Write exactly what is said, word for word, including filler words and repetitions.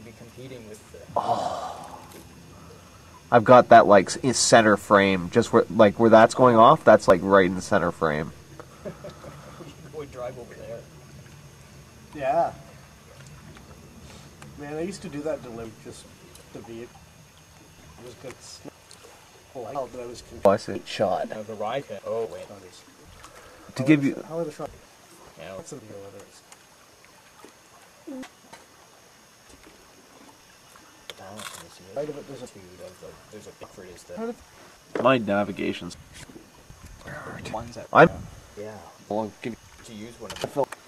be competing with the... Oh. I've got that, like, in center frame. Just where, like, where that's going off, that's, like, right in the center frame. We can go and drive over there. Yeah. Man, I used to do that to limp just to be it. It was good. I felt that I was confused. Oh, I see. Shot. Now the ride... Oh, wait. To give you... How are the shots? Yeah. What's the deal with it? Right of it, there's a two of the, there's a Pickford is the... My navigation's... Ones that... I'm... Yeah. Well, give To use one of them.